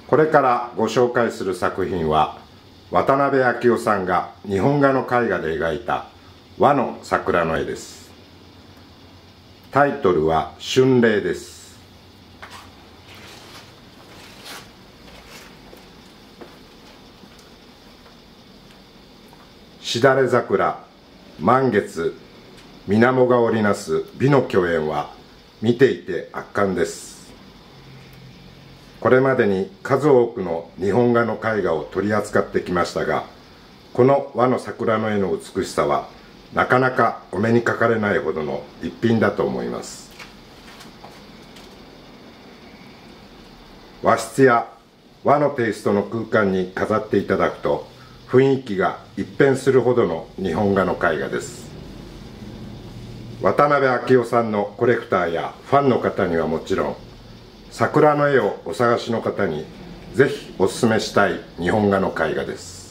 これからご紹介する作品は、渡辺昭夫さんが日本画の絵画で描いた和の桜の絵です。タイトルは春麗です。しだれ桜、満月、水面が織りなす美の競演は見ていて圧巻です。これまでに数多くの日本画の絵画を取り扱ってきましたが、この和の桜の絵の美しさはなかなかお目にかかれないほどの逸品だと思います。和室や和のテイストの空間に飾っていただくと雰囲気が一変するほどの日本画の絵画です。渡辺昭夫さんのコレクターやファンの方にはもちろん、桜の絵をお探しの方にぜひおすすめしたい日本画の絵画です。